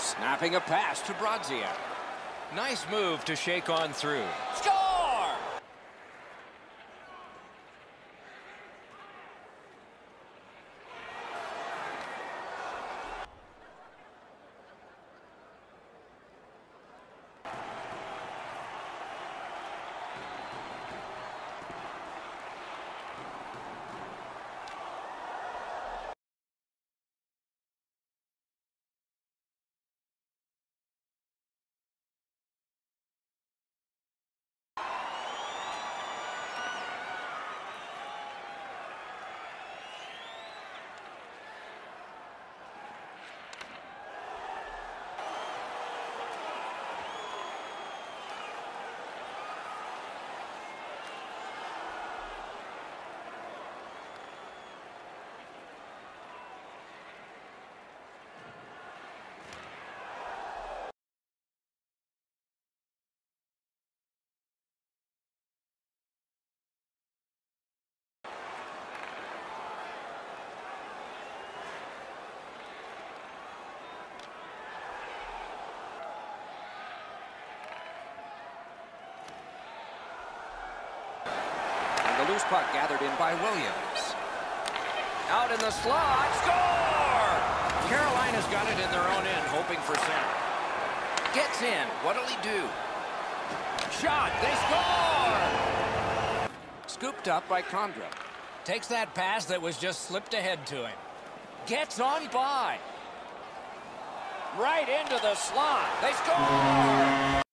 Snapping a pass to Brodziak. Nice move to shake on through. Score! The loose puck gathered in by Williams. Out in the slot. Score! Carolina's got it in their own end, hoping for center. Gets in. What'll he do? Shot. They score! Scooped up by Condra. Takes that pass that was just slipped ahead to him. Gets on by. Right into the slot. They score!